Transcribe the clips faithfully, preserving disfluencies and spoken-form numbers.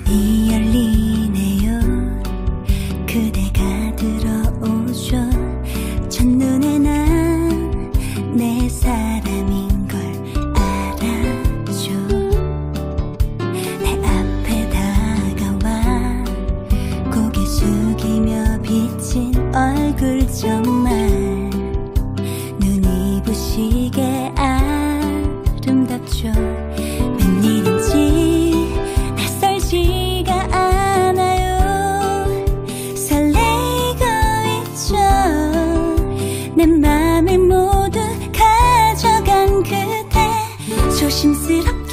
문이 열리네요. 그대가 들어오죠. 첫눈에 난 내 사람인 걸 알았죠. 내 앞에 다가와 고개 숙이며 비친 얼굴 정말 눈이 부시게 아름답죠. 웬일인지 낯설지가 않아요. 설레고 있죠. 내 맘을 모두 가져간 그대 조심스럽게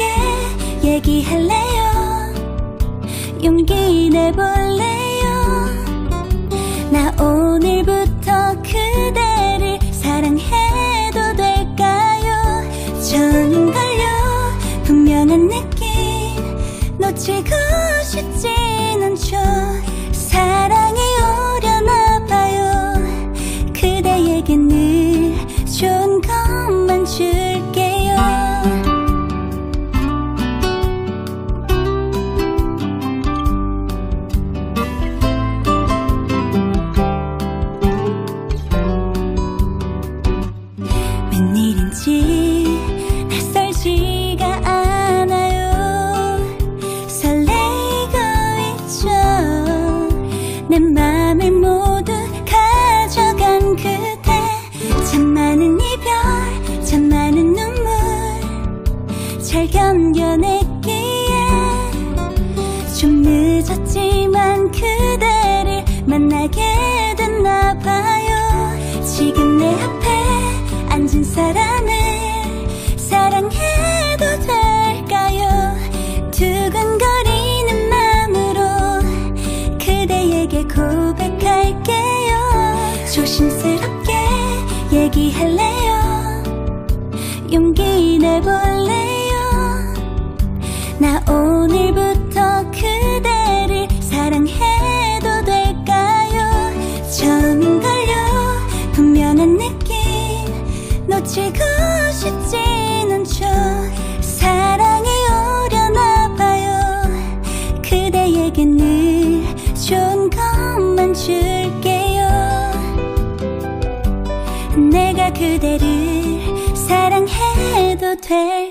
얘기할래요. 용기 내볼래요. 나 오늘부터 그대를 사랑해도 될까요? 처음인걸요. 분명한 느낌 놓치고 싶진 않죠. 사랑이 오려나봐요. 그대에게 늘 좋은 것만 줄게요. 웬일인지 낯설지가 않아요. 설레고 있죠. 내 맘을 모두 가져간 그대 참 많은 이별 참 많은 눈물 잘 견뎌냈기에 좀 늦었지만 그대를 만나게 됐나봐요. 지금 내 앞에 앉은 사람을 사랑해도 될까요? 두근거리는 마음으로 그대에게 고백할게요. 조심스럽게 얘기할래요. 용기 내볼래요. 나 오늘부터 그대를 사랑해도 될까요? 처음인걸요. 분명한 느낌 놓치고 싶진 않죠. 사랑이 오려나봐요. 그대에게 늘 좋은 것만 줄게요. 내가 그대를 사랑해도 될